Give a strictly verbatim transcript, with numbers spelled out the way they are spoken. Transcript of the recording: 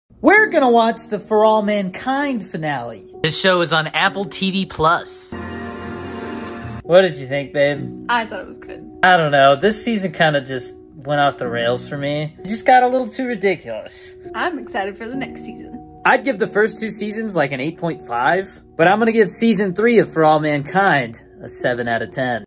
We're gonna watch the For All Mankind finale. This show is on Apple T V Plus. What did you think, babe? I thought it was good. I don't know. This season kind of just went off the rails for me. It just got a little too ridiculous. I'm excited for the next season. I'd give the first two seasons like an eight point five, but I'm gonna give season three of For All Mankind a seven out of ten.